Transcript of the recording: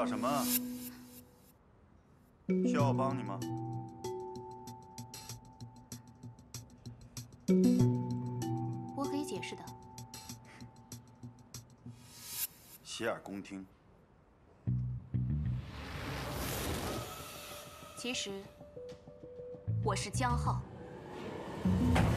找什么？需要我帮你吗？ 我可以解释的。 洗耳恭听。 其实，我是江浩。